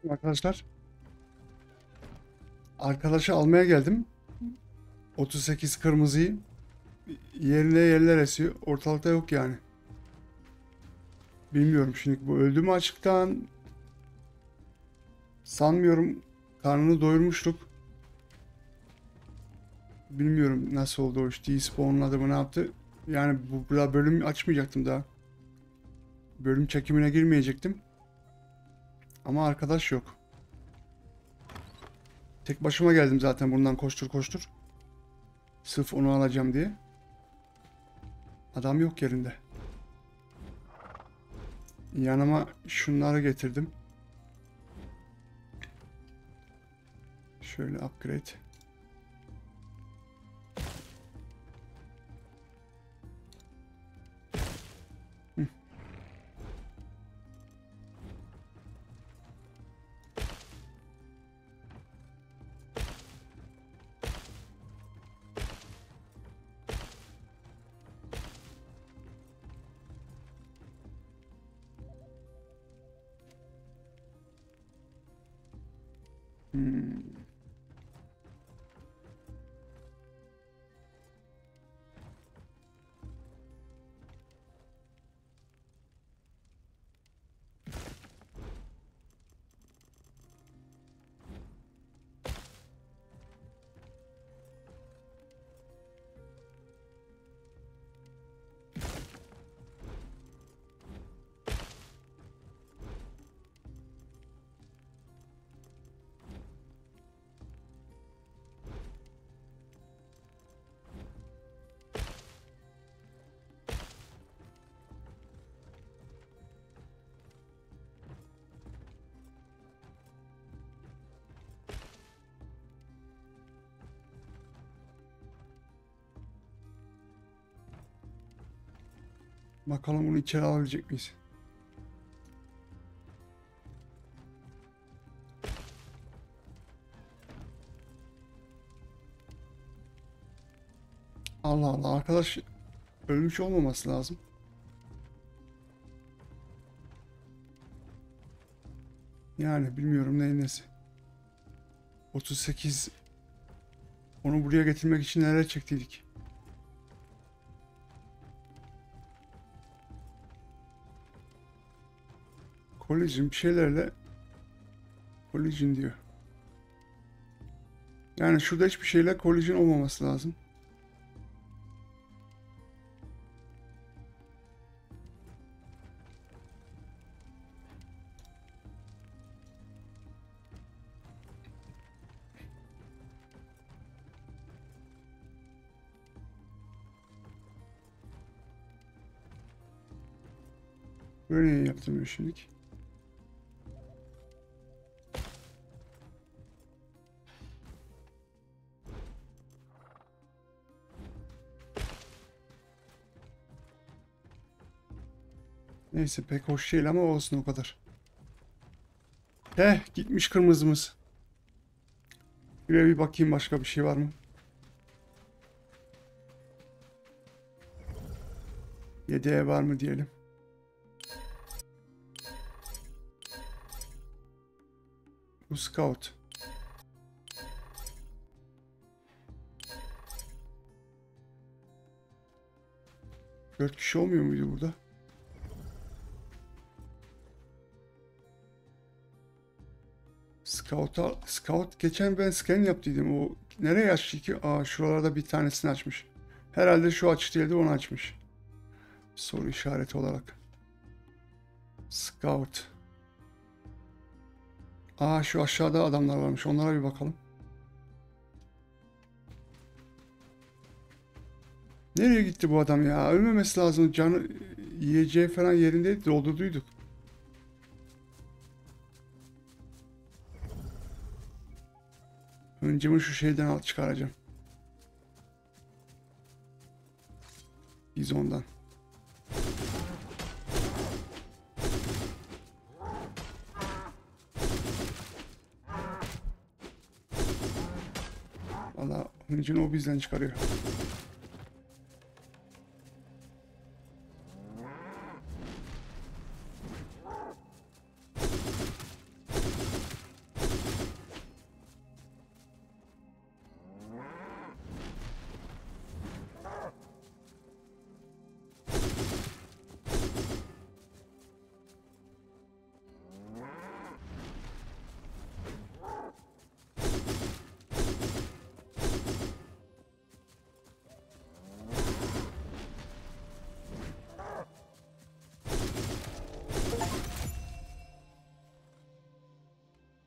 Arkadaşlar, arkadaşı almaya geldim. 38 kırmızıyı yerine yerler esiyor. Ortalıkta yok yani. Bilmiyorum şimdi bu öldü mü açıktan? Sanmıyorum. Karnını doyurmuştuk. Bilmiyorum nasıl oldu o iş. Despawnladı mı ne yaptı? Yani bu daha bölüm açmayacaktım daha. Bölüm çekimine girmeyecektim. Ama arkadaş yok. Tek başıma geldim zaten bundan koştur koştur. Sırf onu alacağım diye. Adam yok yerinde. Yanıma şunları getirdim. Şöyle upgrade. Hı. Hmm. Bakalım bunu içeri alabilecek miyiz? Allah Allah, arkadaş ölmüş olmaması lazım. Yani bilmiyorum neyin nesi. 38, onu buraya getirmek için neler çektiydik. Collision bir şeylerle collision diyor. Yani şurada hiçbir şeyle collision olmaması lazım. Böyle niye yaptırmıyor şimdilik? Neyse pek hoş değil ama olsun o kadar. Gitmiş kırmızımız. Bir bakayım başka bir şey var mı? Yedeğe var mı diyelim. Bu scout. 4 kişi olmuyor muydu burada? Scout geçen ben scan yaptıydım. O nereye açtı ki? Aa, şuralarda bir tanesini açmış. Herhalde şu açık değildi, onu açmış. Soru işareti olarak. Scout. Aa, şu aşağıda adamlar varmış. Onlara bir bakalım. Nereye gitti bu adam ya? Ölmemesi lazım. Canı, yiyeceği falan yerindeydi. Doldurduyduk. Hıncımı şu şeyden al çıkaracağım. Bizondan. Valla hıncını o bizden çıkarıyor.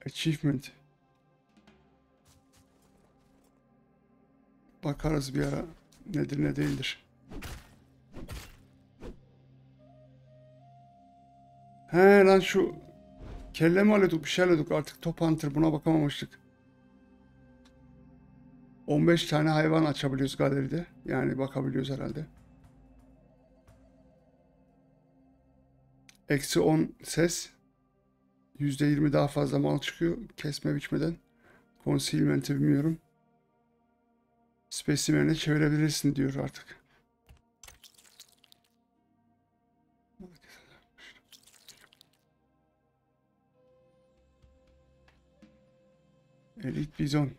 Achievement. Bakarız bir ara nedir ne değildir. He lan şu kelle mi alıyorduk bir şey alıyorduk artık Top Hunter buna bakamamıştık. 15 tane hayvan açabiliyoruz galeride. Yani bakabiliyoruz herhalde. Eksi 10 ses. %20 daha fazla mal çıkıyor. Kesme biçmeden. Concealment'i bilmiyorum. Spesimenine çevirebilirsin diyor artık. Elite Bizon.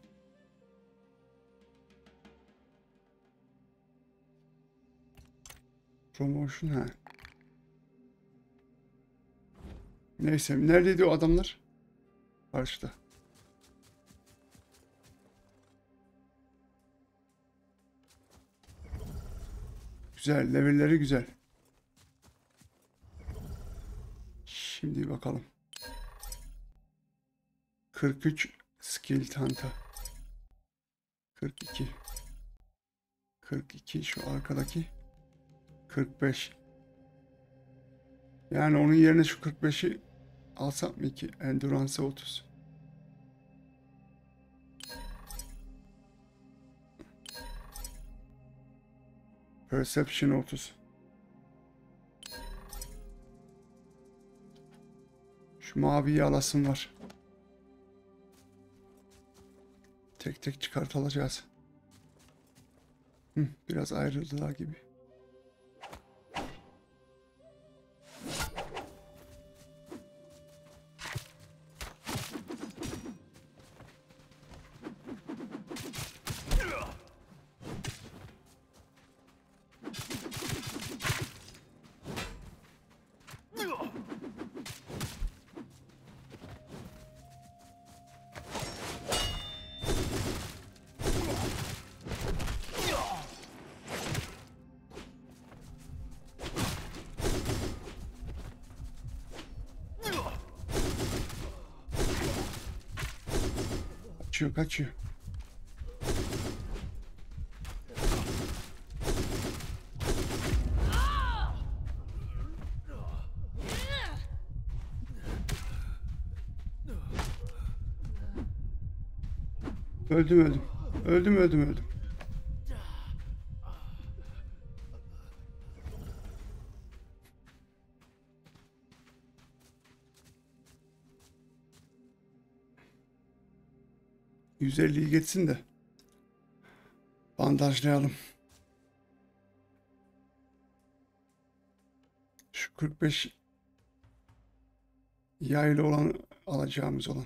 Promotion ha. Neyse neredeydi o adamlar? Karşıda. Güzel, levelleri güzel. Şimdi bakalım. 43 skill tanta. 42. 42 şu arkadaki. 45. Yani onun yerine şu 45'i alsam mı ki? Endurance 30. Perception 30. Şu maviyi alasım var. Tek tek çıkartılacağız. Biraz ayrıldılar gibi. Kaçıyor, kaçıyor. Öldüm, öldüm. Öldüm, öldüm, öldüm. %50'yi geçsin de bandajlayalım. Şu 45 yaylı olan alacağımız olan.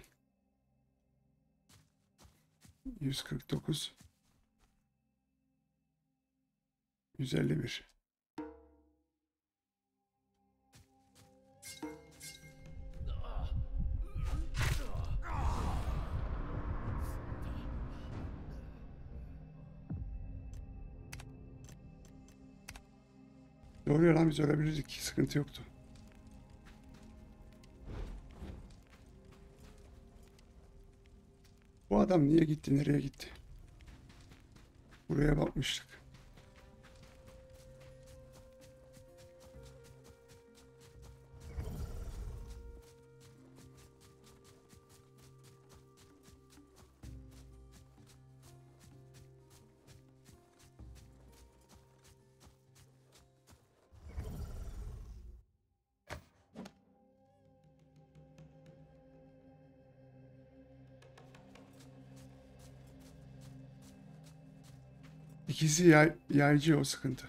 149 151. Doğru ya lan biz ölebilirdik. Sıkıntı yoktu. Bu adam niye gitti? Nereye gitti? Buraya bakmıştık. İkisi yaycı o sıkıntı.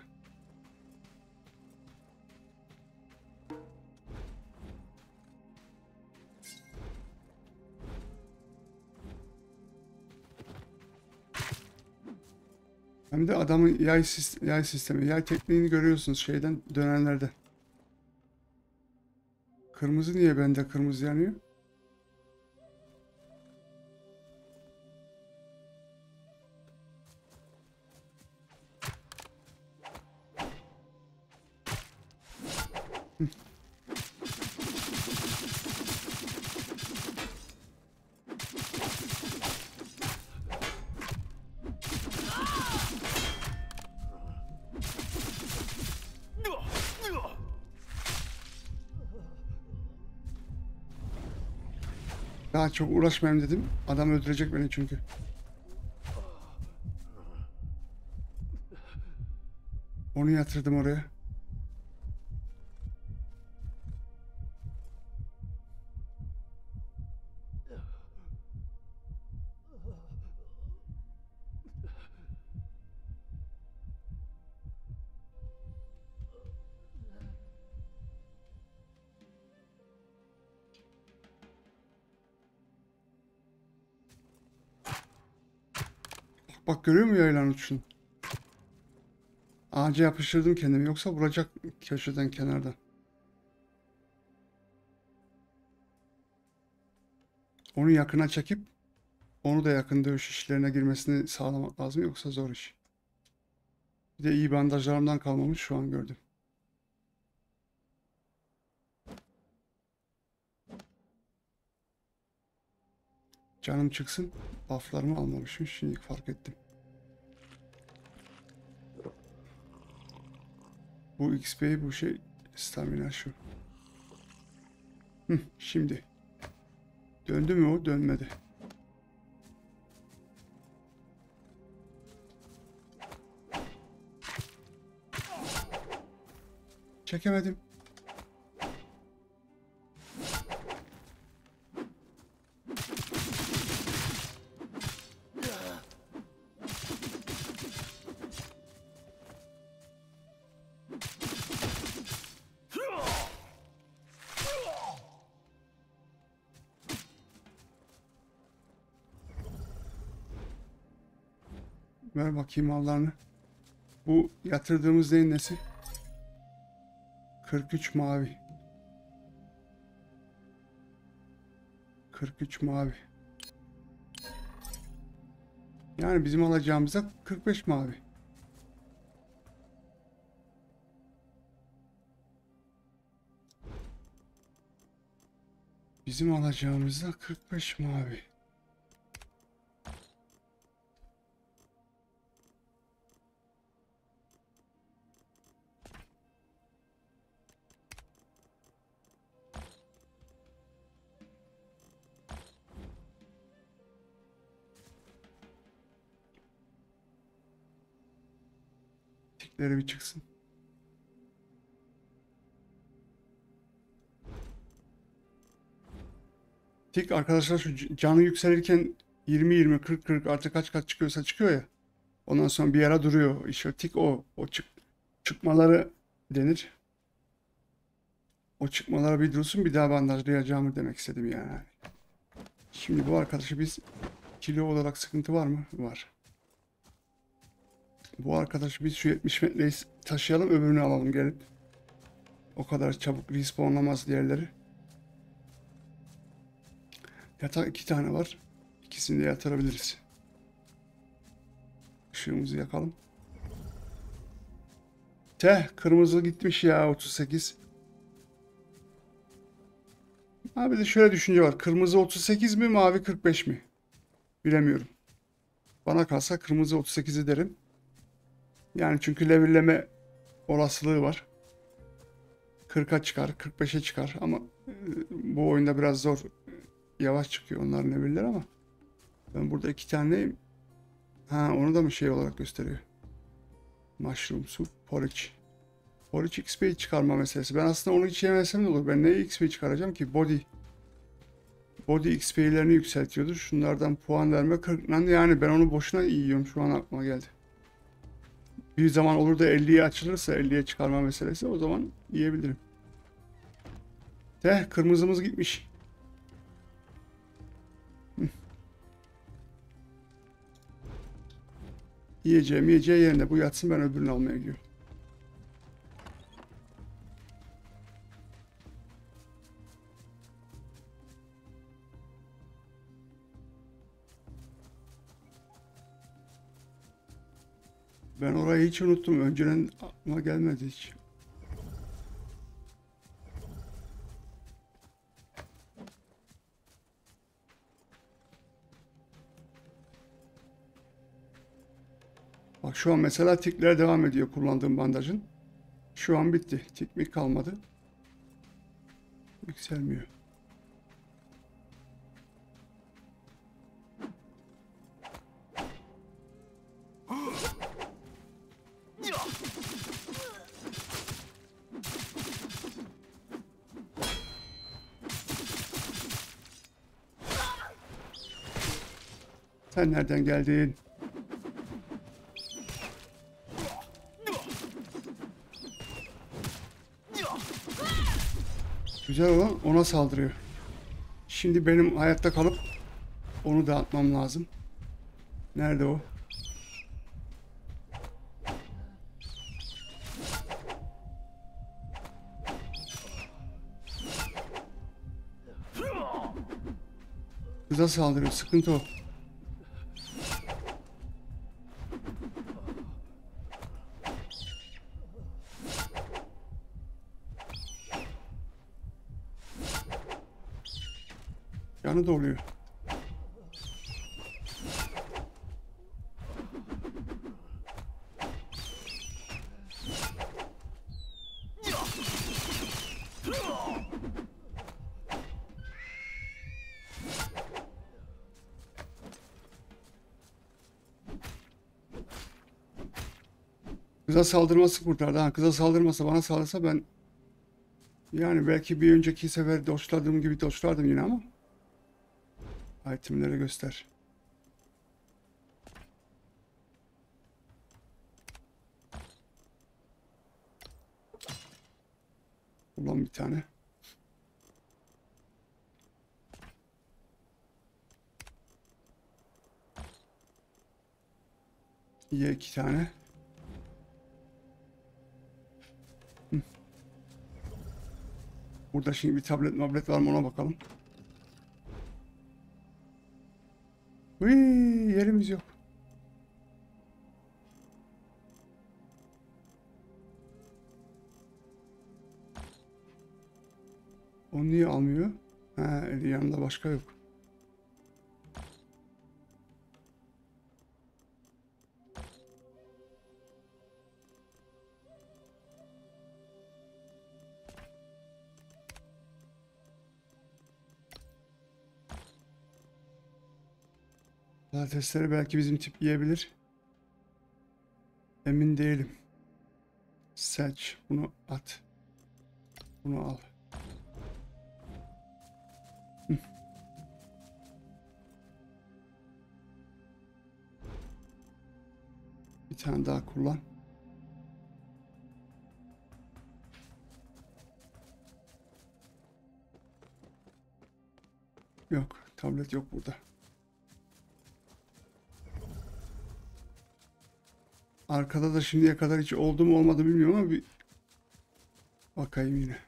Hem de adamın yay sistemi, yay tekniğini görüyorsunuz şeyden dönenlerde. Kırmızı niye bende kırmızı yanıyor? Daha çok uğraşmayayım dedim. Adam öldürecek beni çünkü. Onu yatırdım oraya. Bak görüyor musun yaylan uçunu? Ağaca yapıştırdım kendimi. Yoksa vuracak köşeden kenardan. Onu yakına çekip onu da yakın dövüş işlerine girmesini sağlamak lazım. Yoksa zor iş. Bir de iyi bandajlarımdan kalmamış şu an gördüm. Canım çıksın. Bufflarımı almamışım. Şimdi fark ettim. Bu XP bu şey stamina şu. Şimdi. Döndü mü o? Dönmedi. Çekemedim. Ver bakayım mallarını. Bu yatırdığımız neyin nesi? 43 mavi. 43 mavi. Yani bizim alacağımıza 45 mavi. Bizim alacağımıza 45 mavi. Tikleri bir çıksın. Tik arkadaşlar şu canı yükselirken 20-20, 40-40 artık kaç çıkıyorsa çıkıyor ya. Ondan sonra bir ara duruyor. İşte tik o. Çıkmaları denir. O çıkmalara bir dursun bir daha bandajlayacağımı demek istedim yani. Şimdi bu arkadaşı biz kilo olarak sıkıntı var mı? Var. Bu arkadaşı biz şu 70 metreyi taşıyalım öbürünü alalım gelip. O kadar çabuk respawnlamaz diğerleri. Yatak 2 tane var. İkisini de yatırabiliriz. Işığımızı yakalım. Kırmızı gitmiş ya 38. Abi de şöyle düşünce var. Kırmızı 38 mi mavi 45 mi? Bilemiyorum. Bana kalsa kırmızı 38'i derim. Yani çünkü levelleme olasılığı var. 40'a çıkar, 45'e çıkar ama bu oyunda biraz zor. Yavaş çıkıyor onların leveller ama ben burada 2 tane onu da mı şey olarak gösteriyor? Mushroom soup, porridge. Porridge XP çıkarma meselesi. Ben aslında onu hiç yemesem de olur. Ben ne XP çıkaracağım ki? Body XP'lerini yükseltiyordur. Şunlardan puan verme 40. Yani ben onu boşuna yiyorum. Şu an aklıma geldi. Bir zaman olur da 50'ye açılırsa 50'ye çıkarma meselesi o zaman yiyebilirim. Kırmızımız gitmiş. Yiyeceği yerinde bu yatsın ben öbürünü almaya gidiyorum. Ben orayı hiç unuttum. Önceden aklıma gelmedi hiç. Bak şu an mesela tikler devam ediyor kullandığım bandajın. Şu an bitti. Tik mi kalmadı. Yükselmiyor. Sen nereden geldin? Güzel olan ona saldırıyor. Şimdi benim hayatta kalıp onu dağıtmam lazım. Nerede o? Kıza saldırıyor. Sıkıntı o. Canı doluyor. Kıza saldırması kurtardı. Ha, kıza saldırmasa bana saldırsa ben yani belki bir önceki sefer doçladığım gibi doçlardım yine ama itemleri göster. Ulan bir tane. Ye 2 tane. Hı. Burada şimdi bir tablet var mı ona bakalım. Hıy, yerimiz yok. Onu niye almıyor? Ha, yanında başka yok. Patatesleri belki bizim tip yiyebilir. Emin değilim. Seç. Bunu at. Bunu al. Hı. Bir tane daha kullan. Yok. Tablet yok burada. Arkada da şimdiye kadar hiç oldu mu olmadı bilmiyorum ama bir bakayım yine.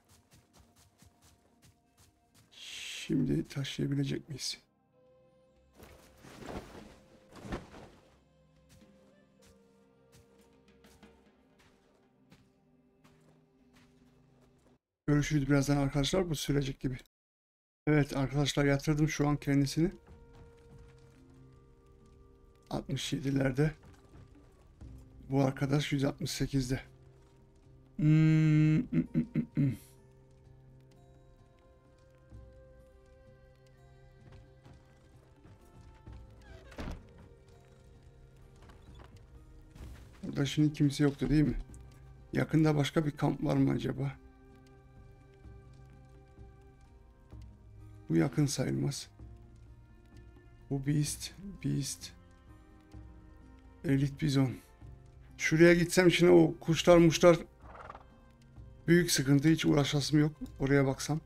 Şimdi taşıyabilecek miyiz? Görüşürüz birazdan arkadaşlar. Bu sürecek gibi. Evet arkadaşlar yatırdım şu an kendisini. 67'lerde. Bu arkadaş 168'de. Burada şimdi kimse yoktu değil mi? Yakında başka bir kamp var mı acaba? Bu yakın sayılmaz. Bu Beast. Elite Bizon. Şuraya gitsem şimdi o kuşlar muşlar büyük sıkıntı, hiç uğraşasım yok. Oraya baksam.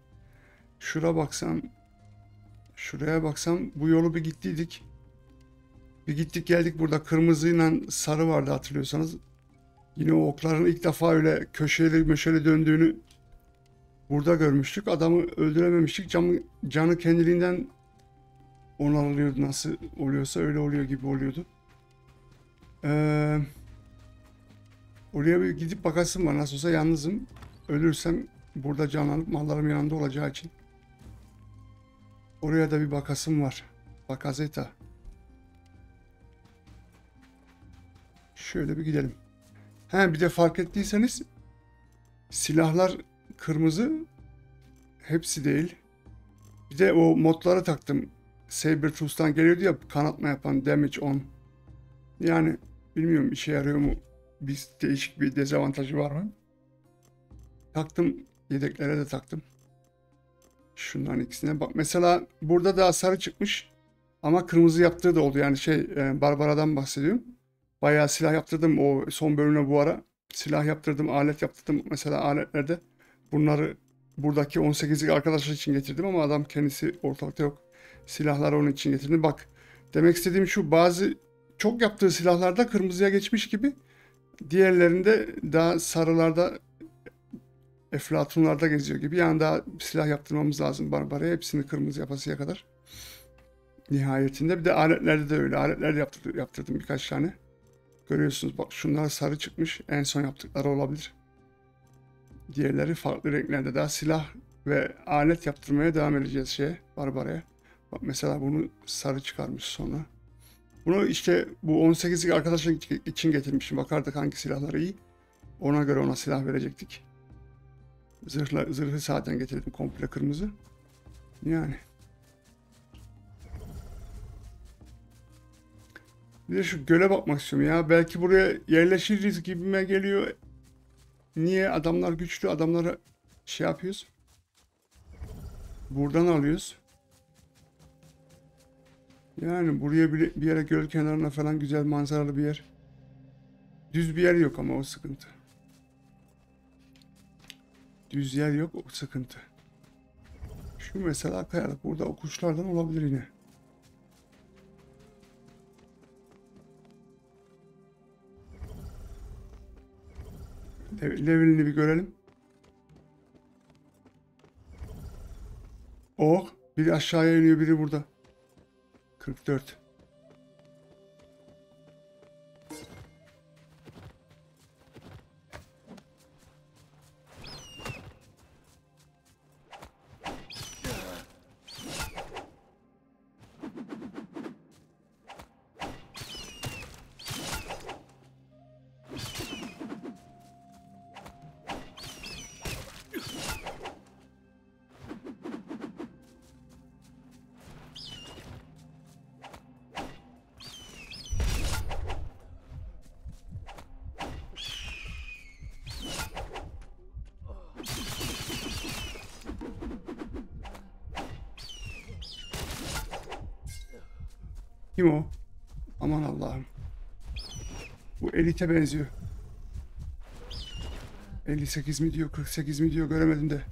Şuraya baksam bu yolu bir gittiydik. Bir gittik geldik, burada kırmızıyla sarı vardı hatırlıyorsanız. Yine o okların ilk defa öyle köşeli möşeli döndüğünü burada görmüştük. Adamı öldürememiştik. Canı kendiliğinden onarılıyordu, nasıl oluyorsa öyle oluyor gibi oluyordu. Oraya bir gidip bakasım var. Nasıl olsa yalnızım. Ölürsem burada canlanıp mallarım yanında olacağı için. Oraya da bir bakasım var. Bakazeta. Şöyle bir gidelim. Bir de fark ettiyseniz silahlar kırmızı. Hepsi değil. Bir de o modları taktım. Sabertooth'tan geliyordu ya, kanatma yapan, damage on. Yani bilmiyorum işe yarıyor mu? Değişik bir dezavantajı var mı? Taktım. Yedeklere de taktım. Şunların ikisine bak. Mesela burada da sarı çıkmış. Ama kırmızı yaptığı da oldu. Yani Barbara'dan bahsediyorum. Bayağı silah yaptırdım o son bölümüne bu ara. Silah yaptırdım, alet yaptırdım. Mesela aletlerde bunları buradaki 18'lik arkadaşlar için getirdim ama adam kendisi ortalıkta yok. Silahları onun için getirdim. Bak, demek istediğim şu, bazı çok yaptığı silahlarda kırmızıya geçmiş gibi, diğerlerinde daha sarılarda, eflatunlarda geziyor gibi. Yani daha silah yaptırmamız lazım Barbara'ya, hepsini kırmızı yapasıya kadar. Nihayetinde bir de aletlerde de öyle. Aletler yaptırdım birkaç tane. Görüyorsunuz bak, şunlar sarı çıkmış. En son yaptıkları olabilir. Diğerleri farklı renklerde. Daha silah ve alet yaptırmaya devam edeceğiz Barbara'ya. Bak mesela bunu sarı çıkarmış sonra. Bunu işte bu 18'lik arkadaşın için getirmişim. Bakardık hangi silahları iyi. Ona göre ona silah verecektik. Zırhı zaten getirdim komple kırmızı. Yani. Bir de şu göle bakmak istiyorum ya. Belki buraya yerleşiriz gibime geliyor. Niye? Adamlar güçlü. Adamlara şey yapıyoruz. Buradan alıyoruz. Yani buraya bir yere, göl kenarına falan, güzel manzaralı bir yer. Düz bir yer yok ama o sıkıntı. Düz yer yok, o sıkıntı. Şu mesela kayalık. Burada o kuşlardan olabilir yine. Levelini bir görelim. Oh, biri aşağıya iniyor, biri burada. 44. Kim o? Aman Allah'ım. Bu elite benziyor. 58 mi diyor, 48 mi diyor, göremedim de.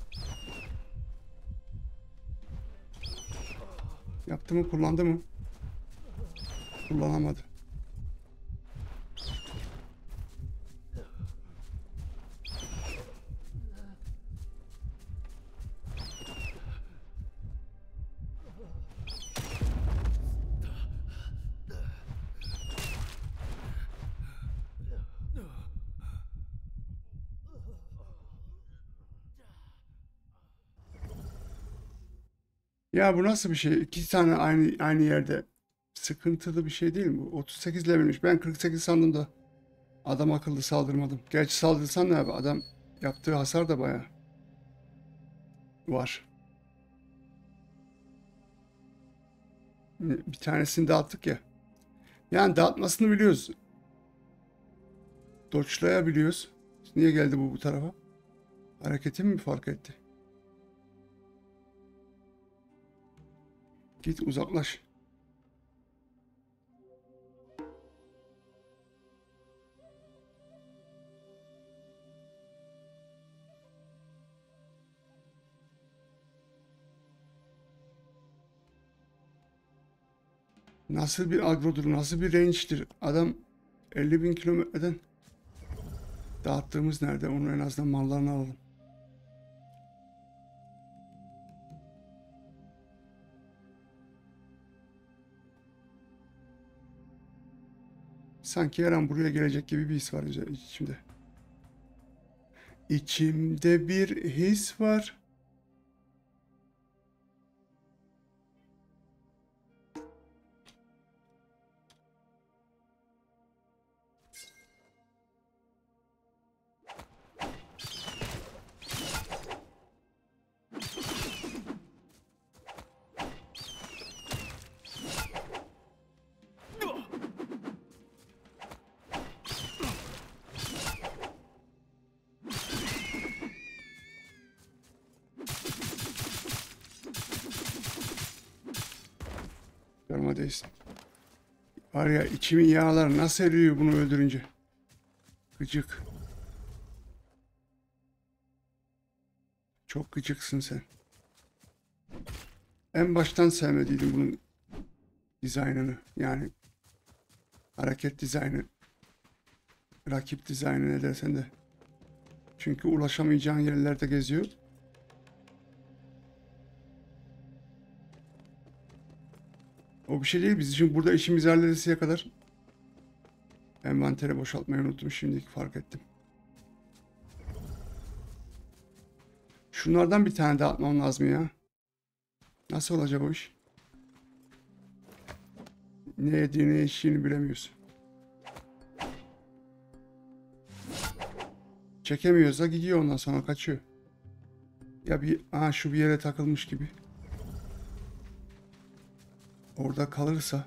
Yaptı mı, kullandı mı? Kullanamadı. Ya bu nasıl bir şey? İki tane aynı yerde. Sıkıntılı bir şey değil mi bu? 38 levelmiş. Ben 48 sandım da adam akıllı saldırmadım. Gerçi saldırsan ne abi? Adam yaptığı hasar da bayağı var. Bir tanesini dağıttık ya. Yani dağıtmasını biliyoruz. Dodge'layabiliyoruz. Niye geldi bu tarafa? Hareketimi mi fark etti? Git uzaklaş. Nasıl bir agrodur, nasıl bir range'dir? Adam 50 bin kilometreden, dağıttığımız nerede? Onu en azından mallarını alalım. Sanki her an buraya gelecek gibi bir his var içimde. İçimde bir his var. Canıma değsin. Var ya, içimin yağları nasıl eriyor bunu öldürünce. Gıcık. Çok gıcıksın sen. En baştan sevmediydim bunun dizaynını. Yani hareket dizaynı, rakip dizaynı ne dersen de. Çünkü ulaşamayacağın yerlerde geziyor. O bir şey değil. Biz için burada işimizi halledesiye kadar envanteri boşaltmayı unuttum. Şimdilik fark ettim. Şunlardan bir tane daha atmam lazım ya. Nasıl olacak o iş? Ne yediğini ne içtiğini bilemiyorsun. Çekemiyorsa gidiyor, ondan sonra kaçıyor. Ya bir şu bir yere takılmış gibi. Orada kalırsa.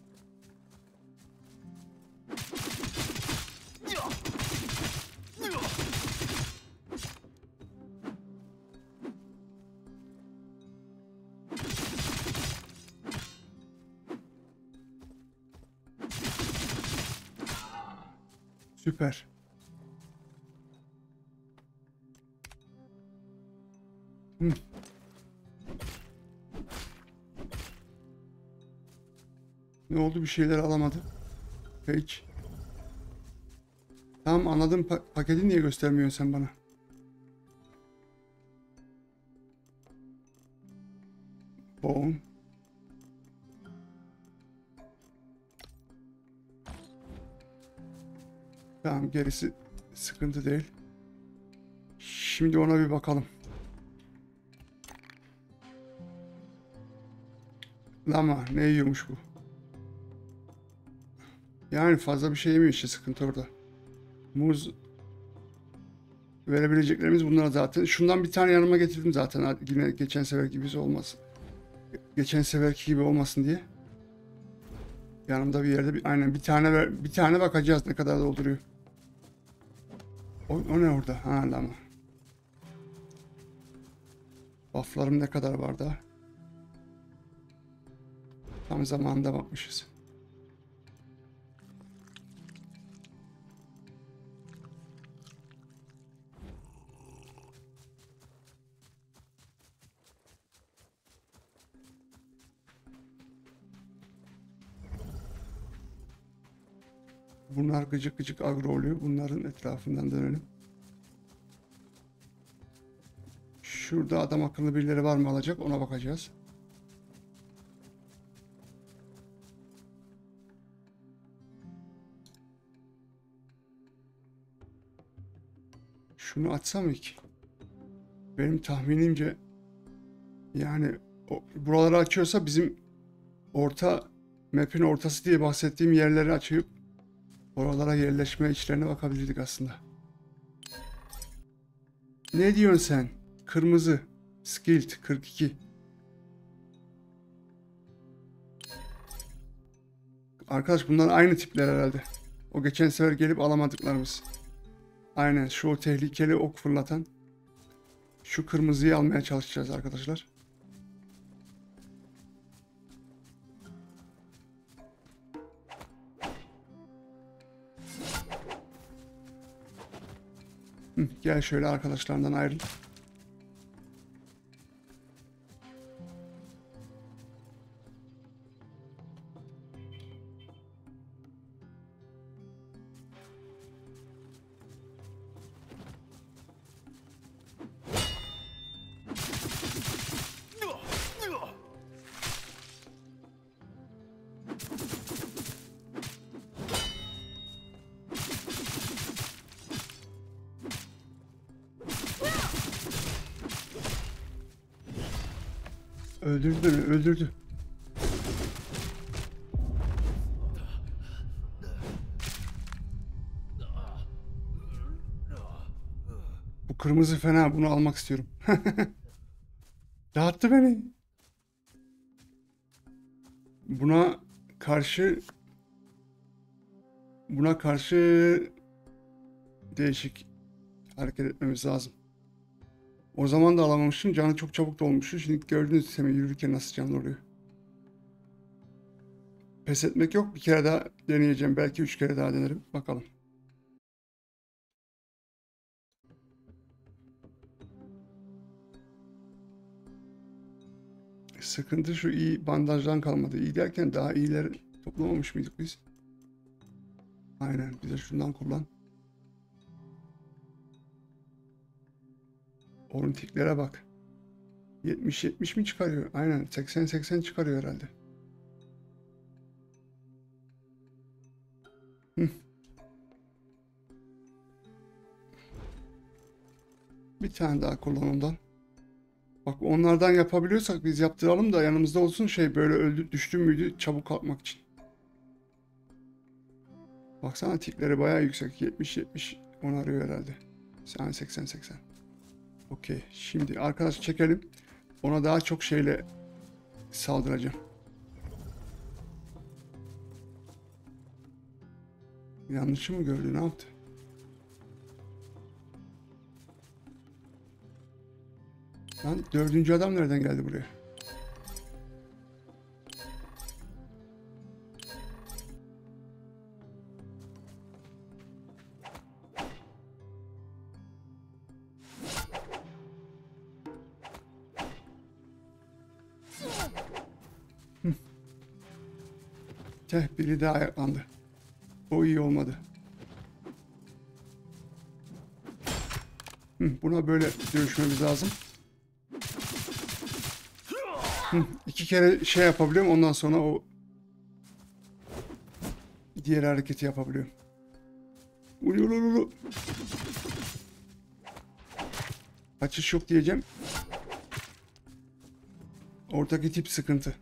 Süper. Ne oldu, bir şeyler alamadı. Peki. Tamam, anladım. Paketi niye göstermiyorsun sen bana? Bone. Tamam, gerisi sıkıntı değil. Şimdi ona bir bakalım. Lama ne yiyormuş bu? Yani fazla bir şey yemiyor işte, sıkıntı orada. Muz verebileceklerimiz bunlar zaten. Şundan bir tane yanıma getirdim zaten. Yine geçen sefer gibi olmasın. Geçen seferki gibi olmasın diye. Yanımda bir yerde aynen bir tane bir tane bakacağız ne kadar dolduruyor. O ne orada? Ha, lama. Bufflarım ne kadar var daha? Tam zamanında bakmışız. Bunlar gıcık gıcık agro oluyor. Bunların etrafından dönelim. Şurada adam akıllı birileri var mı alacak, ona bakacağız. Şunu açsam ki. Benim tahminimce yani buraları açıyorsa bizim orta map'in ortası diye bahsettiğim yerleri açıp oralara yerleşme işlerine bakabilirdik aslında. Ne diyorsun sen? Kırmızı. Skilled 42. Arkadaş bunlar aynı tipler herhalde. O geçen sefer gelip alamadıklarımız. Aynen şu tehlikeli ok fırlatan. Şu kırmızıyı almaya çalışacağız arkadaşlar. Gel şöyle arkadaşlarından ayrıl. Öldürdü beni, öldürdü. Bu kırmızı fena, bunu almak istiyorum. Dağıttı beni. Buna karşı değişik hareket etmemiz lazım. O zaman da alamamıştım. Canı çok çabuk dolmuştu. Şimdi gördüğünüz gibi yürürken nasıl canlı oluyor. Pes etmek yok. Bir kere daha deneyeceğim. Belki 3 kere daha denerim. Bakalım. Sıkıntı şu, iyi bandajdan kalmadı. İyi derken daha iyileri toplamamış mıydık biz? Aynen. Bize şundan kullan. Onun tiklere bak. 70-70 mi çıkarıyor? Aynen. 80-80 çıkarıyor herhalde. Hı. Bir tane daha kullan ondan. Bak, onlardan yapabiliyorsak biz yaptıralım da yanımızda olsun, şey, böyle öldü düştü müydü çabuk kalkmak için. Baksana, tikleri bayağı yüksek. 70-70 onu arıyor herhalde. Yani 80-80. Okey. Şimdi arkadaş çekelim. Ona daha çok şeyle saldıracağım. Yanlışı mı gördü, ne yaptı? Lan, dördüncü adam nereden geldi buraya? Biri daha ayaklandı. O iyi olmadı. Buna böyle dövüşmemiz lazım. 2 kere şey yapabiliyorum, ondan sonra o diğer hareketi yapabiliyorum. Ulu. Kaçış yok diyeceğim. Ortadaki tip sıkıntı.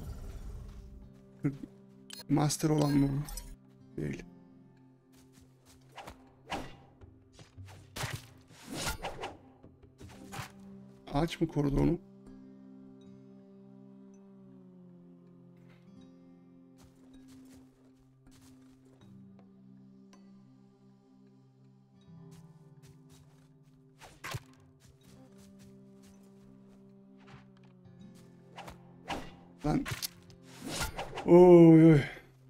Master olan mı bu? Değil. Ağaç mı korudu onu? Lan. Oy oy.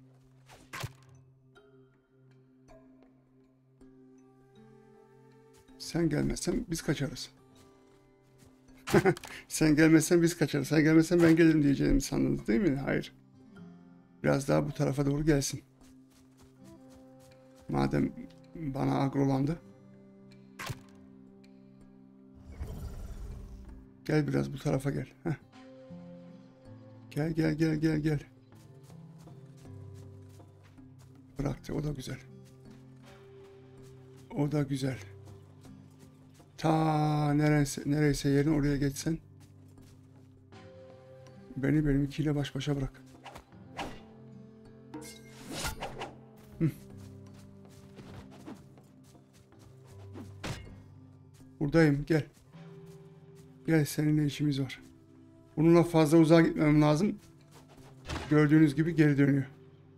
Sen gelmezsen biz kaçarız. Sen gelmezsen biz kaçarız. Sen gelmezsen ben gelirim diyeceğimi sandınız değil mi? Hayır. Biraz daha bu tarafa doğru gelsin. Madem bana agrolandı. Gel biraz bu tarafa gel. Heh. Gel. Bıraktı, o da güzel. O da güzel. Ta nereyse yerin, oraya geçsen. Benimkiyle baş başa bırak. Buradayım, gel. Gel, seninle işimiz var. Bununla fazla uzağa gitmem lazım. Gördüğünüz gibi geri dönüyor.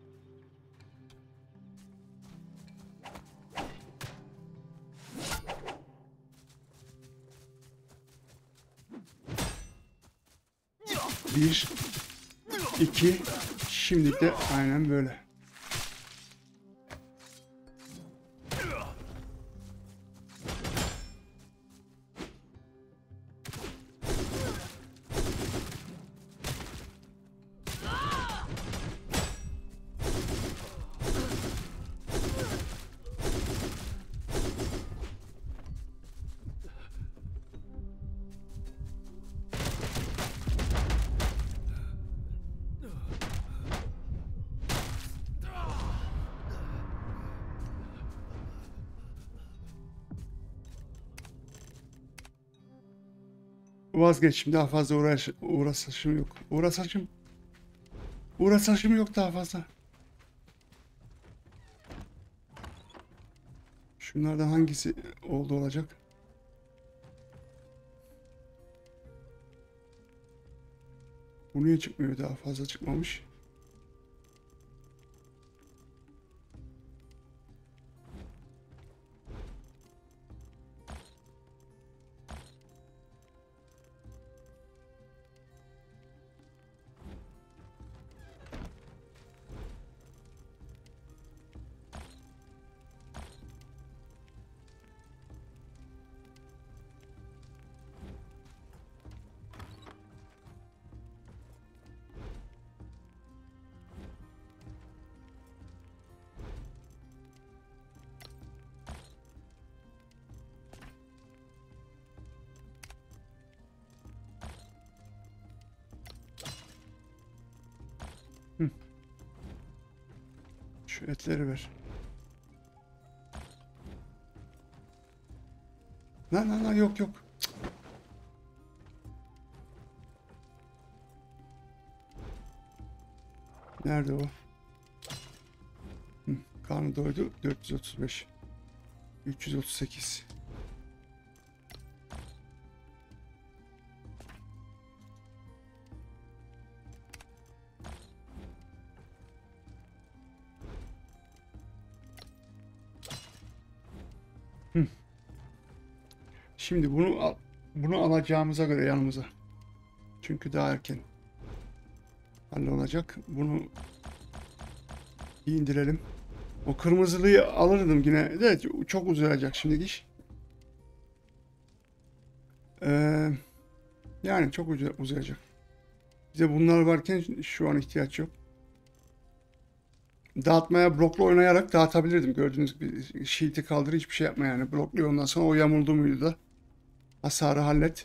Bir, iki, şimdi de aynen böyle. Vazgeçtim, daha fazla uğraşım yok. Uğraşım yok daha fazla. Şunlardan hangisi olacak? Bu niye çıkmıyor, daha fazla çıkmamış? Hı. Şu etleri ver. Lan yok yok. Cık. Nerede o? Hı. Karnı doydu. 435. 338. Hı. Şimdi bunu alacağımıza göre yanımıza. Çünkü daha erken hallolacak. Bunu indirelim. O kırmızılıyı alırdım yine. Evet, çok uzayacak şimdi iş. Ee, Yani çok uzayacak. Bize bunlar varken şu an ihtiyaç yok. Dağıtmaya bloklu oynayarak dağıtabilirdim. Gördüğünüz gibi shield'i kaldır, hiçbir şey yapma yani. Blokluyor, ondan sonra o yamuldu muydu da hasarı hallet.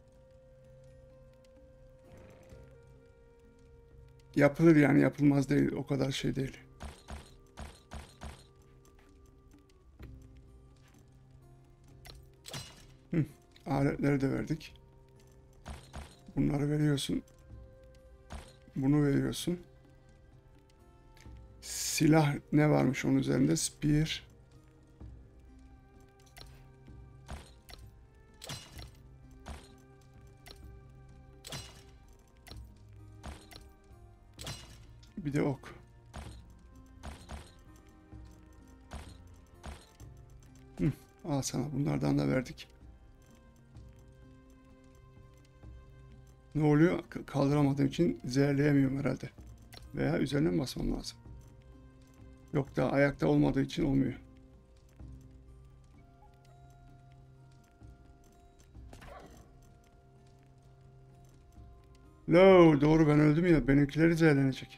Yapılır yani, yapılmaz değil. O kadar şey değil. Hı. Aletleri de verdik. Bunları veriyorsun. Bunu veriyorsun. Silah ne varmış onun üzerinde? Spear. Bir de ok. Hı. Al sana, bunlardan da verdik. Ne oluyor? Kaldıramadığım için zehirleyemiyorum herhalde. Veya üzerine mi basmam lazım? Yok, daha ayakta olmadığı için olmuyor. No, doğru, ben öldüm ya. Benimkileri zehirlenecek.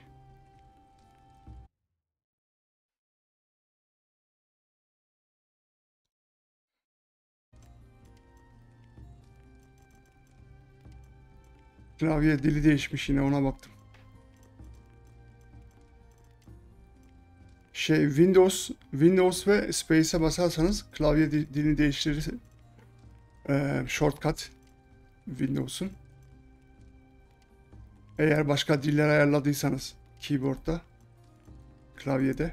Klavye dili değişmiş, yine ona baktım. Windows ve Space'e basarsanız klavye dilini değiştirir. Shortcut Windows'un. Eğer başka diller ayarladıysanız keyboard'da, klavyede.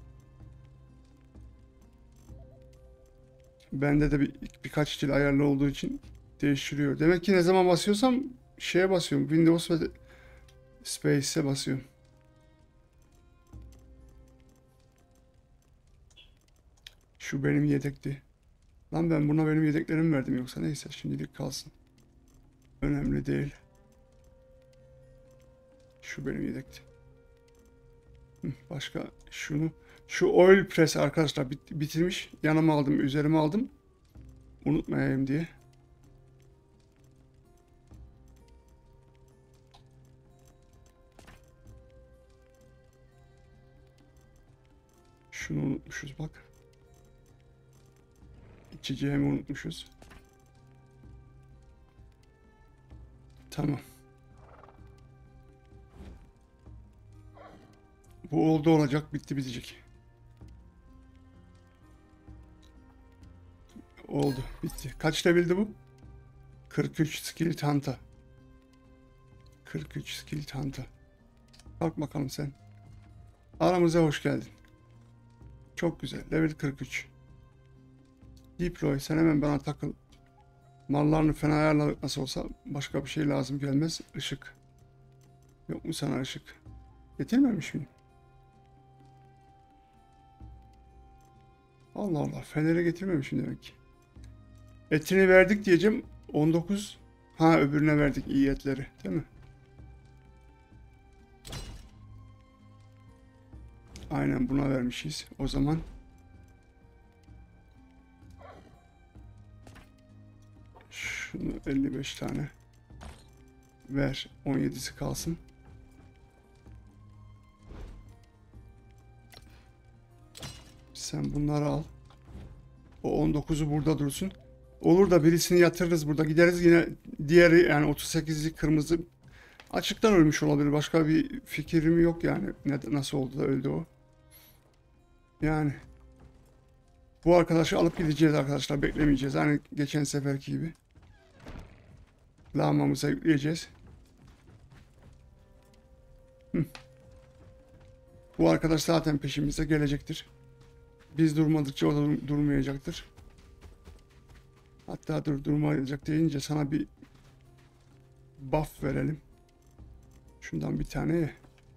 Bende de birkaç dil ayarlı olduğu için değiştiriyor. Demek ki ne zaman basıyorsam şeye basıyorum. Windows ve Space'e basıyorum. Şu benim yedekti. Lan ben buna benim yedeklerimi verdim, yoksa neyse, şimdilik kalsın. Önemli değil. Şu benim yedekti. Başka şu oil press arkadaşlar bitirmiş. Yanıma aldım, üzerime aldım. Unutmayayım diye. Şunu unutmuşuz bak. İçeceğimi unutmuşuz. Tamam. Bu oldu olacak, bitti bitecek. Oldu, bitti. Kaç level'di bu? 43 skill tanta. 43 skill tanta. Kalk bakalım sen. Aramıza hoş geldin. Çok güzel. Level 43. Deploy. Sen hemen bana takıl. Mallarını fena ayarladık nasıl olsa. Başka bir şey lazım gelmez. Işık. Yok mu sana ışık? Getirmemiş miyim? Allah Allah. Feneri getirmemişim demek ki. Etini verdik diyeceğim. 19. Ha, öbürüne verdik iyi etleri. Değil mi? Aynen, buna vermişiz. O zaman şunu 55 tane ver. 17'si kalsın. Sen bunları al. O 19'u burada dursun. Olur da birisini yatırırız burada. Gideriz yine diğeri, yani 38'li kırmızı Açıktan ölmüş olabilir. Başka bir fikrim yok yani. Nasıl oldu da öldü o. Yani bu arkadaşı alıp gideceğiz arkadaşlar. Beklemeyeceğiz. Hani geçen seferki gibi. Lağmamıza yükleyeceğiz. Bu arkadaş zaten peşimize gelecektir. Biz durmadıkça o da durmayacaktır. Hatta durmayacak deyince sana bir buff verelim. Şundan bir tane ye.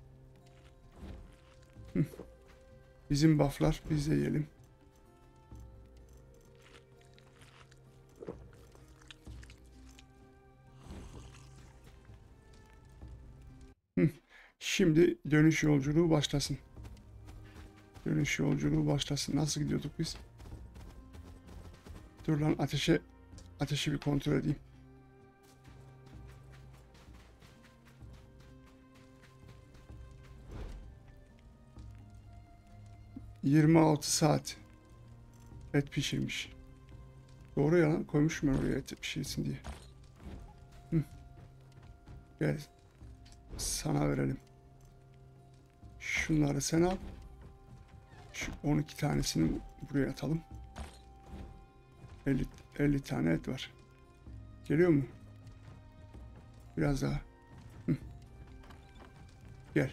Bizim bufflar, biz de yiyelim. Şimdi dönüş yolculuğu başlasın. Dönüş yolculuğu başlasın. Nasıl gidiyorduk biz? Dur lan, ateşi bir kontrol edeyim. ...26 saat... ...et pişirmiş. Doğru ya lan, koymuşum ben oraya et pişirsin diye. Gel. Sana verelim. Şunları sen al. Şu 12 tanesini buraya atalım. 50 tane et var. Geliyor mu? Biraz daha. Gel.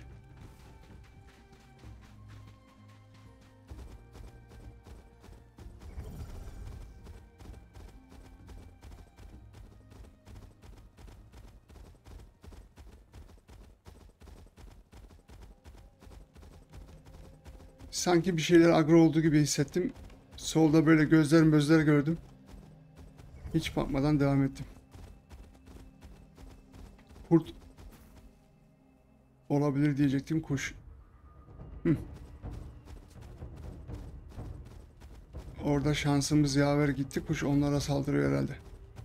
Sanki bir şeyler agro olduğu gibi hissettim. Solda böyle gözler gördüm. Hiç bakmadan devam ettim. Kurt olabilir diyecektim, kuş. Orada şansımız yaver gitti. Kuş onlara saldırıyor herhalde.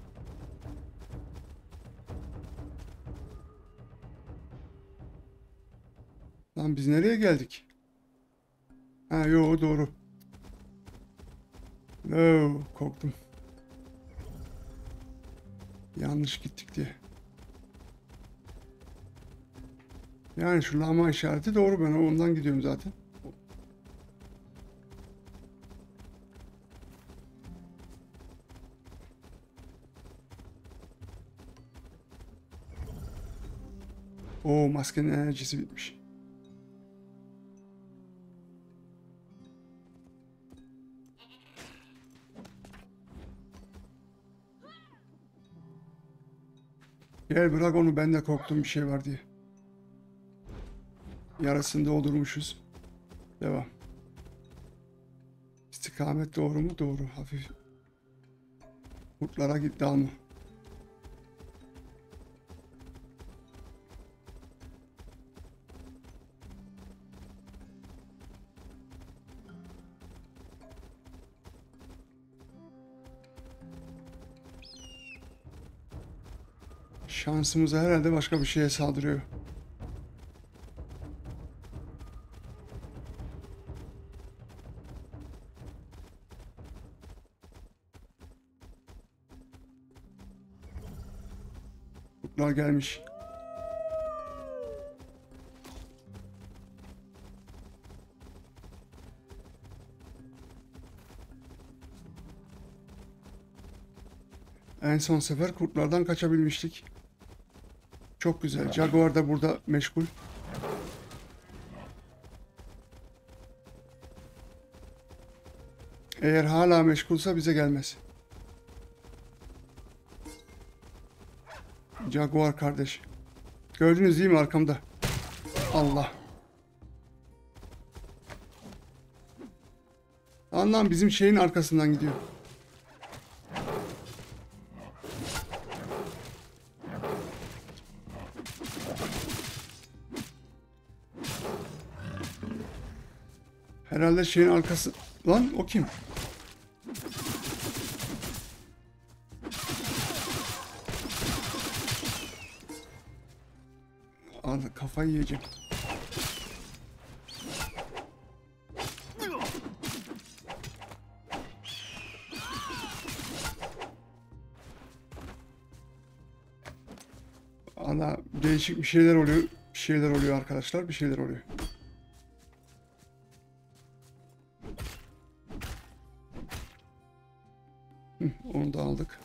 Lan biz nereye geldik? Ha yo, doğru. No, korktum. Yanlış gittik diye. Yani şu lama işareti doğru, ben ondan gidiyorum zaten. Oo, maskenin enerjisi bitmiş. Gel bırak onu, ben de korktum bir şey var diye. Yarısını doldurmuşuz. Devam. İstikamet doğru mu? Doğru. Hafif. Kurtlara git, dalma. Şansımıza herhalde başka bir şeye saldırıyor. Kurtlar gelmiş. En son sefer kurtlardan kaçabilmiştik. Çok güzel. Jaguar da burada meşgul. Eğer hala meşgulsa bize gelmez. Jaguar kardeş. Gördünüz değil mi arkamda? Allah. Lan bizim şeyin arkasından gidiyor. Herhalde şeyin arkası... Lan o kim? Kafayı yiyeceğim. Değişik bir şeyler oluyor. Bir şeyler oluyor arkadaşlar. Bir şeyler oluyor. Onu da aldık.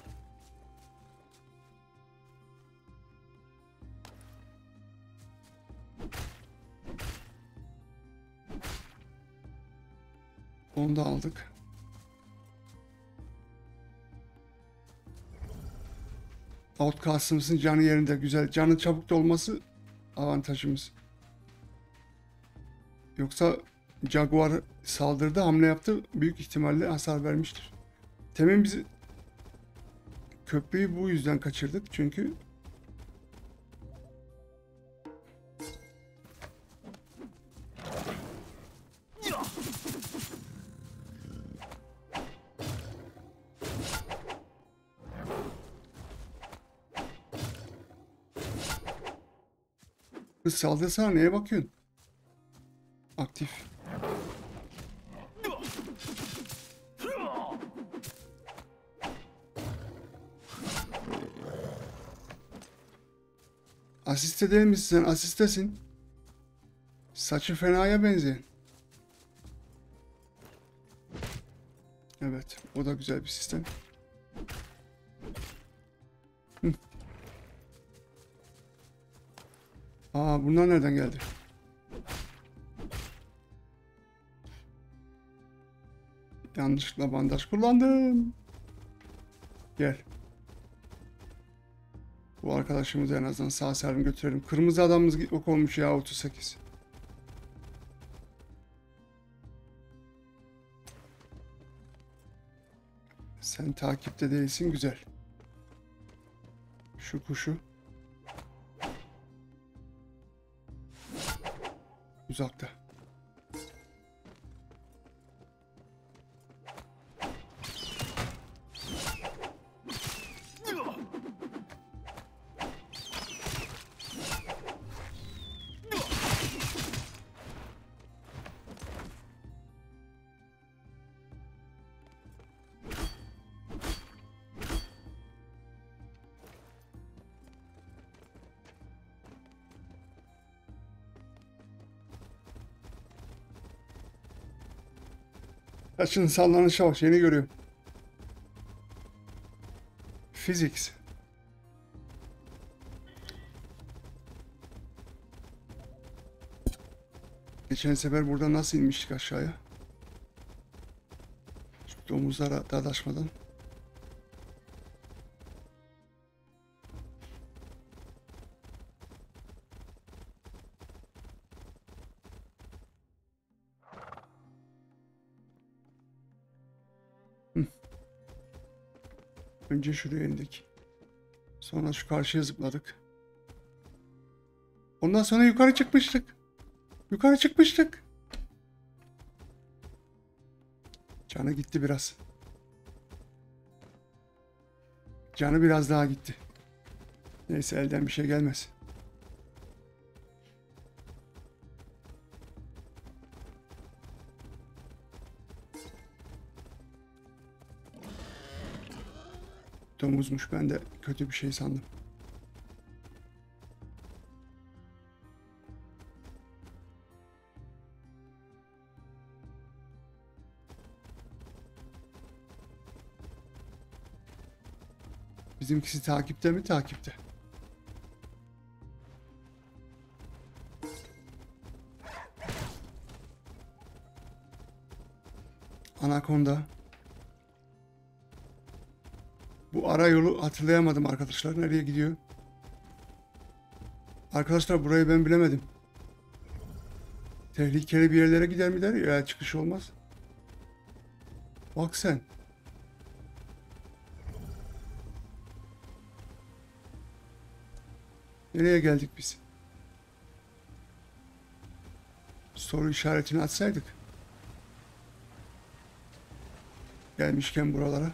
Onu da aldık. Outcast'ımızın canı yerinde. Güzel. Canın çabuk dolması avantajımız. Yoksa Jaguar saldırdı, hamle yaptı. Büyük ihtimalle hasar vermiştir. Temin bizi köprüyü bu yüzden kaçırdık. Çünkü kız saldırsana, neye bakıyorsun? Aktif. Asiste değil misin sen? Asistesin. Saçı fenaya benziyor. Evet. O da güzel bir sistem. Hı. Aa, bunlar nereden geldi? Yanlışlıkla bandaj kullandım. Gel. Bu arkadaşımızı en azından sağ salim götürelim. Kırmızı adamımız yok olmuş ya, 38. Sen takipte değilsin, güzel. Şu kuşu. Uzakta. Taşın sallanışa bak, yeni görüyorum. Physics. Geçen sefer burada nasıl inmiştik aşağıya? Şu domuzlara dadaşmadan. Önce şuraya indik. Sonra şu karşıya zıpladık. Ondan sonra yukarı çıkmıştık. Yukarı çıkmıştık. Canı gitti biraz. Canı biraz daha gitti. Neyse, elden bir şey gelmez. Domuzmuş, ben de kötü bir şey sandım. Bizimkisi takipte mi? Takipte. Anaconda. Bu ara yolu hatırlayamadım arkadaşlar. Nereye gidiyor? Arkadaşlar, burayı ben bilemedim. Tehlikeli bir yerlere gider mi der ya, çıkış olmaz. Bak sen. Nereye geldik biz? Soru işaretini atsaydık. Gelmişken buralara.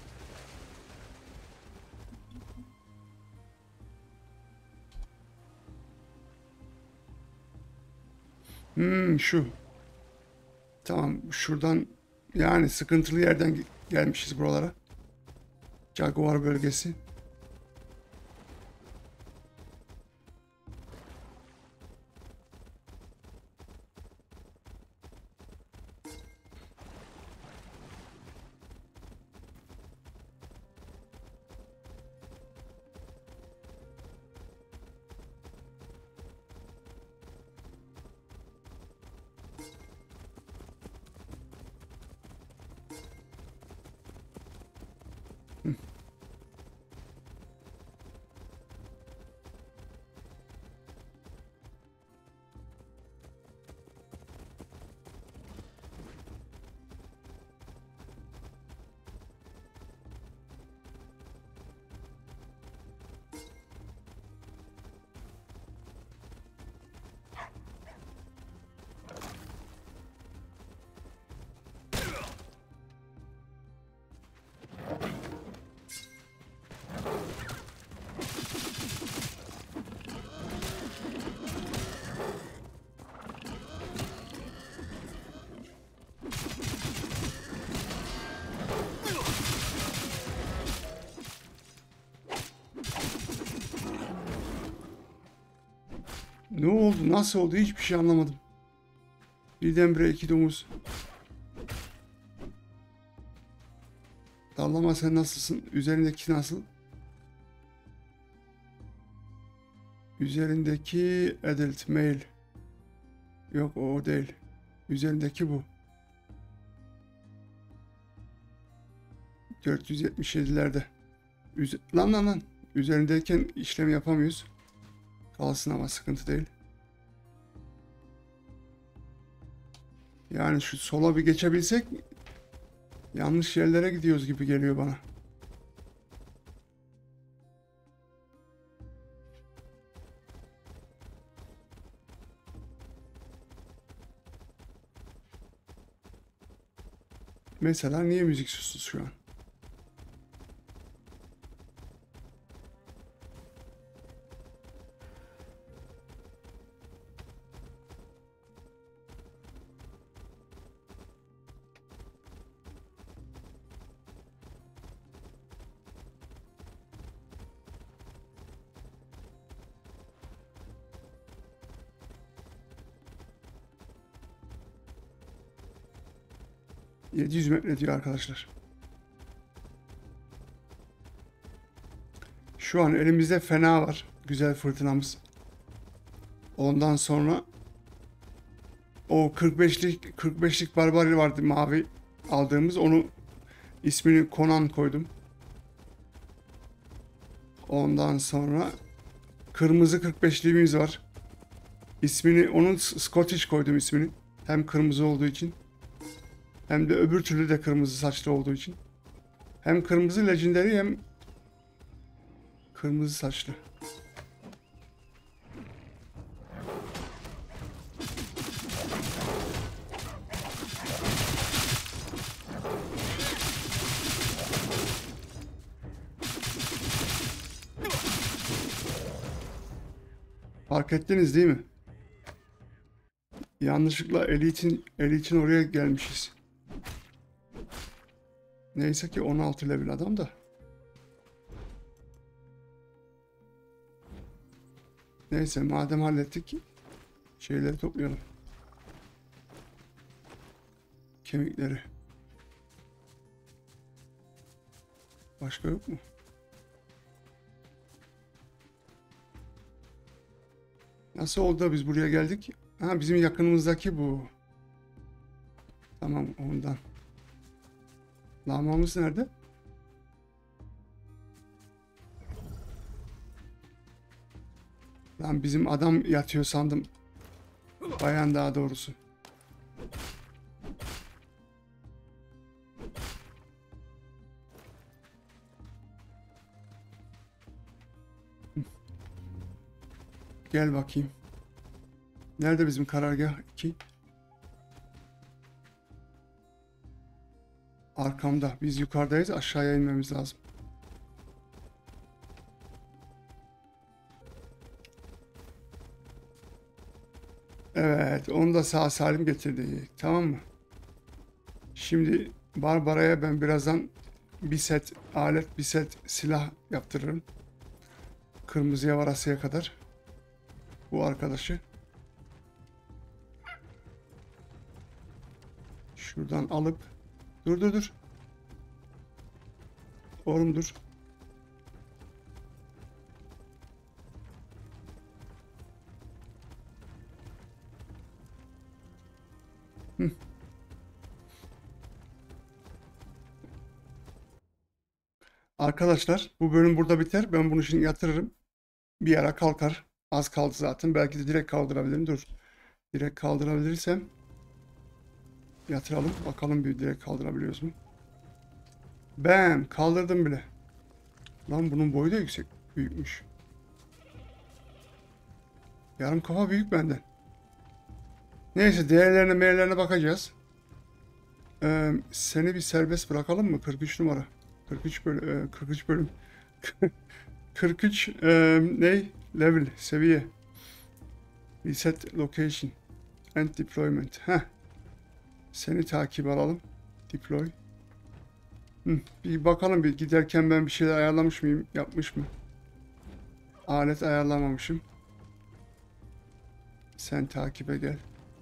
Şu. Tamam, şuradan yani sıkıntılı yerden gelmişiz buralara. Jaguar bölgesi. Ne oldu? Nasıl oldu? Hiçbir şey anlamadım. Birdenbire 2 domuz. Dallama sen nasılsın? Üzerindeki nasıl? Üzerindeki adult male. Yok o değil. Üzerindeki bu. 477'lerde. Lan. Üzerindeyken işlem yapamıyoruz. Kalsın ama sıkıntı değil. Yani şu sola bir geçebilsek yanlış yerlere gidiyoruz gibi geliyor bana. Mesela niye müzik susuz şu an? ...700 metre diyor arkadaşlar. Şu an elimizde fena var. Güzel fırtınamız. Ondan sonra... ...o 45'lik barbari vardı mavi aldığımız. Onu ismini Conan koydum. Ondan sonra... ...kırmızı 45'liğimiz var. İsmini... ...onun Scottish koydum ismini. Hem kırmızı olduğu için... ...hem de öbür türlü de kırmızı saçlı olduğu için. Hem kırmızı legendary hem... ...kırmızı saçlı. Fark ettiniz değil mi? Yanlışlıkla elitin oraya gelmişiz. Neyse ki 16 level adam da. Neyse madem hallettik şeyleri toplayalım. Kemikleri. Başka yok mu? Nasıl oldu da biz buraya geldik? Ha bizim yakınımızdaki bu. Tamam ondan. Lamamız nerede? Lan bizim adam yatıyor sandım. Bayan daha doğrusu. Gel bakayım. Nerede bizim karargah 2? Arkamda. Biz yukarıdayız. Aşağıya inmemiz lazım. Evet. Onu da sağ salim getirdik. Tamam mı? Şimdi Barbara'ya ben birazdan bir set alet, bir set silah yaptırırım. Kırmızıya varasıya kadar. Bu arkadaşı. Şuradan alıp. Dur. Oğlum dur. Hı. Arkadaşlar bu bölüm burada biter. Ben bunu şimdi yatırırım. Bir ara kalkar. Az kaldı zaten. Belki de direkt kaldırabilirim. Dur. Direkt kaldırabilirsem yatıralım. Bakalım bir direkt kaldırabiliyoruz mu? Bam! Kaldırdım bile. Lan bunun boyu da yüksek. Büyükmüş. Yarım kafa büyük benden. Neyse değerlerine bakacağız. Seni bir serbest bırakalım mı? 43 numara. 43 bölüm. 43 bölüm. 43 ne? Level. Seviye. Reset location. And deployment. Heh. Seni takip alalım. Deploy. Bir bakalım bir giderken ben bir şeyler ayarlamış mıyım? Yapmış mı? Alet ayarlamamışım. Sen takibe gel.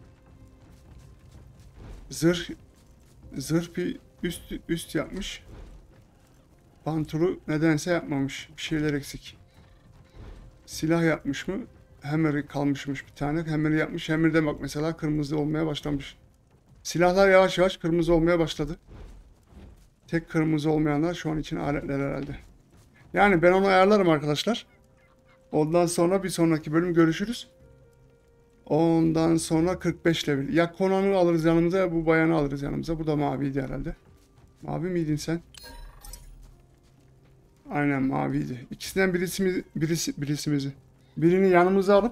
Zırh bir üst yapmış. Pantolu nedense yapmamış. Bir şeyler eksik. Silah yapmış mı? Hammer'ı kalmışmış bir tane. Hammer'ı yapmış. Hammer'de bak mesela kırmızı olmaya başlamış. Silahlar yavaş yavaş kırmızı olmaya başladı. Tek kırmızı olmayanlar şu an için aletler herhalde. Yani ben onu ayarlarım arkadaşlar. Ondan sonra bir sonraki bölüm görüşürüz. Ondan sonra 45 level. Ya Conan'ı alırız yanımıza ya bu bayanı alırız yanımıza. Bu da maviydi herhalde. Mavi miydin sen? Aynen maviydi. İkisinden birisimizi. Birini yanımıza alıp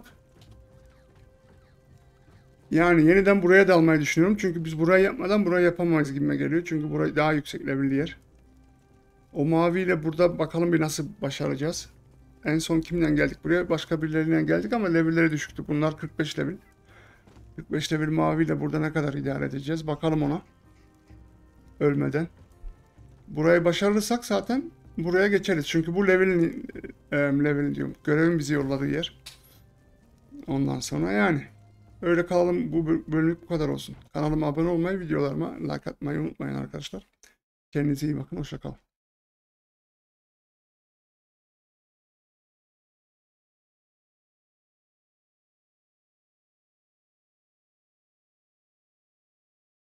yani yeniden buraya da almayı düşünüyorum. Çünkü biz burayı yapmadan burayı yapamayız gibime geliyor. Çünkü burayı daha yüksek level'li yer. O maviyle burada bakalım bir nasıl başaracağız. En son kimden geldik buraya? Başka birilerinden geldik ama level'leri düşüktü. Bunlar 45 level. 45 level maviyle burada ne kadar idare edeceğiz? Bakalım ona. Ölmeden. Burayı başarırsak zaten buraya geçeriz. Çünkü bu levelin diyorum. Görevin bizi yolladığı yer. Ondan sonra yani. Öyle kalalım. Bu bölümlük bu kadar olsun. Kanalıma abone olmayı, videolarıma like atmayı unutmayın arkadaşlar. Kendinize iyi bakın. Hoşça kalın.